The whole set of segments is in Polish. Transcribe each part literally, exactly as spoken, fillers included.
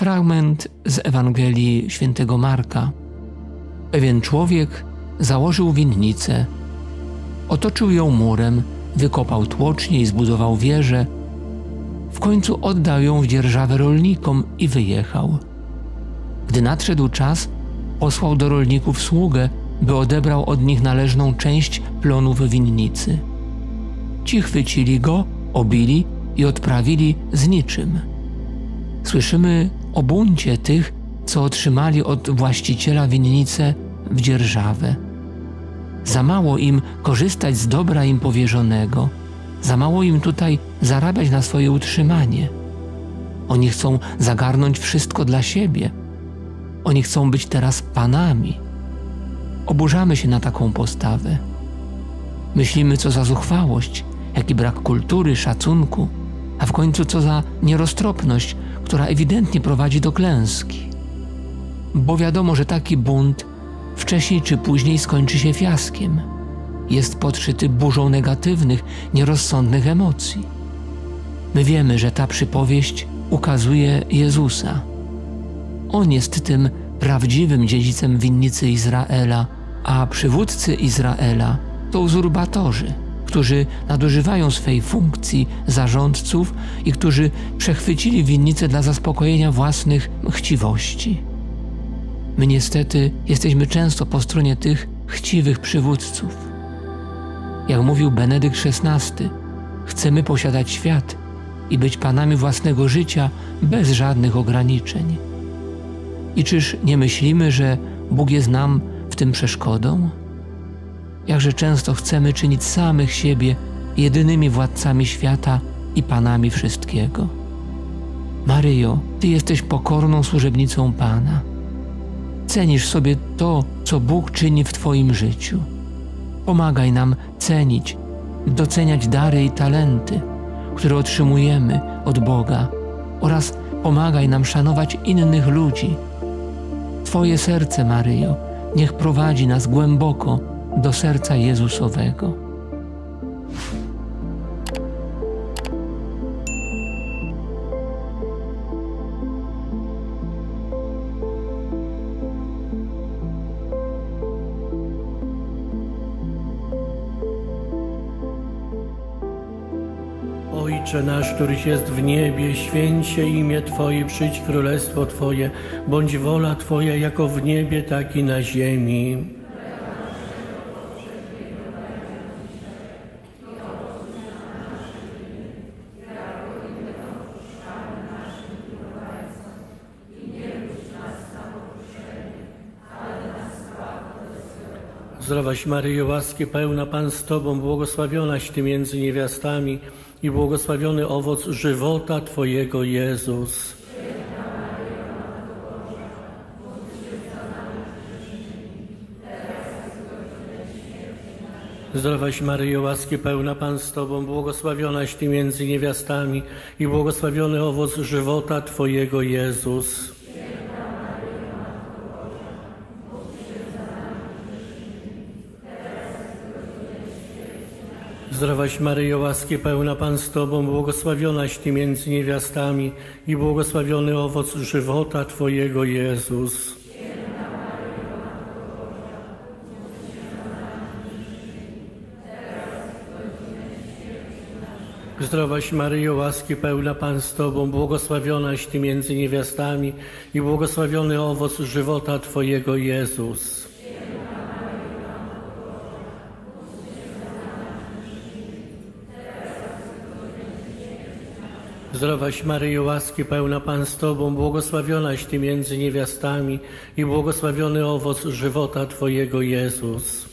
Fragment z Ewangelii świętego Marka. Pewien człowiek założył winnicę, otoczył ją murem, wykopał tłocznie i zbudował wieżę. W końcu oddał ją w dzierżawę rolnikom i wyjechał. Gdy nadszedł czas, posłał do rolników sługę, by odebrał od nich należną część plonów winnicy. Ci chwycili go, obili i odprawili z niczym. Słyszymy o buncie tych, co otrzymali od właściciela winnicę w dzierżawę. Za mało im korzystać z dobra im powierzonego, za mało im tutaj zarabiać na swoje utrzymanie. Oni chcą zagarnąć wszystko dla siebie. Oni chcą być teraz panami. Oburzamy się na taką postawę. Myślimy, co za zuchwałość, jaki brak kultury, szacunku, a w końcu co za nieroztropność, która ewidentnie prowadzi do klęski. Bo wiadomo, że taki bunt wcześniej czy później skończy się fiaskiem. Jest podszyty burzą negatywnych, nierozsądnych emocji. My wiemy, że ta przypowieść ukazuje Jezusa. On jest tym prawdziwym dziedzicem winnicy Izraela, a przywódcy Izraela to uzurpatorzy, którzy nadużywają swej funkcji zarządców i którzy przechwycili winnicę dla zaspokojenia własnych chciwości. My niestety jesteśmy często po stronie tych chciwych przywódców. Jak mówił Benedykt szesnasty, chcemy posiadać świat i być panami własnego życia bez żadnych ograniczeń. I czyż nie myślimy, że Bóg jest nam w tym przeszkodą? Jakże często chcemy czynić samych siebie jedynymi władcami świata i panami wszystkiego. Maryjo, Ty jesteś pokorną służebnicą Pana. Cenisz sobie to, co Bóg czyni w Twoim życiu. Pomagaj nam cenić, doceniać dary i talenty, które otrzymujemy od Boga, oraz pomagaj nam szanować innych ludzi. Twoje serce, Maryjo, niech prowadzi nas głęboko do serca Jezusowego. Ojcze nasz, któryś jest w niebie, święć się imię Twoje, przyjdź królestwo Twoje, bądź wola Twoja jako w niebie, tak i na ziemi. Zdrowaś Maryjo, łaski pełna, Pan z Tobą, błogosławionaś Ty między niewiastami i błogosławiony owoc żywota Twojego, Jezus. Zdrowaś Maryjo, łaski pełna, Pan z Tobą, błogosławionaś Ty między niewiastami i błogosławiony owoc żywota Twojego, Jezus. Zdrowaś Maryjo, łaski pełna, Pan z Tobą, błogosławionaś Ty między niewiastami i błogosławiony owoc żywota Twojego, Jezus. Zdrowaś Maryjo, łaski pełna, Pan z Tobą, błogosławionaś Ty między niewiastami i błogosławiony owoc żywota Twojego, Jezus. Zdrowaś Maryjo, łaski pełna, Pan z Tobą, błogosławionaś Ty między niewiastami i błogosławiony owoc żywota Twojego, Jezus.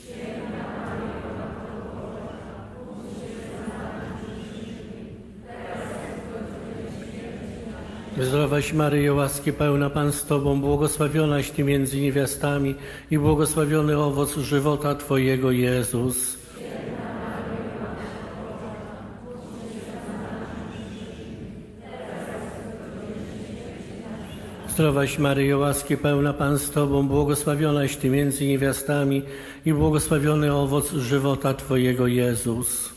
Zdrowaś Maryjo, łaski pełna, Pan z Tobą, błogosławionaś Ty między niewiastami i błogosławiony owoc żywota Twojego, Jezus. Zdrowaś Maryjo, łaski pełna, Pan z Tobą, błogosławionaś Ty między niewiastami i błogosławiony owoc żywota Twojego, Jezus.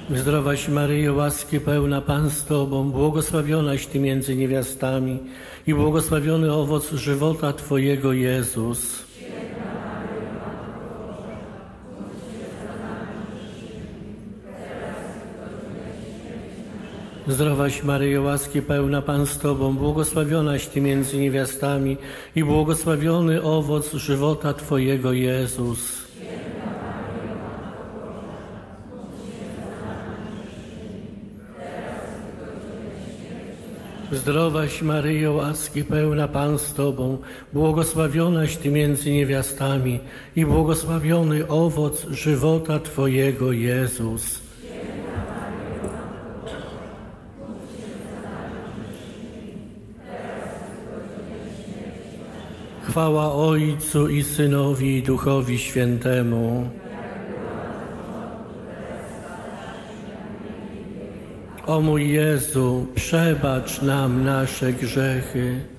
Zdrowaś Maryjo, łaski pełna, Pan z Tobą, błogosławionaś Ty między niewiastami i błogosławiony owoc żywota Twojego, Jezus. Zdrowaś Maryjo, łaski pełna, Pan z Tobą, błogosławionaś Ty między niewiastami i błogosławiony owoc żywota Twojego, Jezus. Zdrowaś Maryjo, łaski pełna, Pan z Tobą, błogosławionaś Ty między niewiastami i błogosławiony owoc żywota Twojego, Jezus. Chwała Ojcu i Synowi i Duchowi Świętemu. O mój Jezu, przebacz nam nasze grzechy,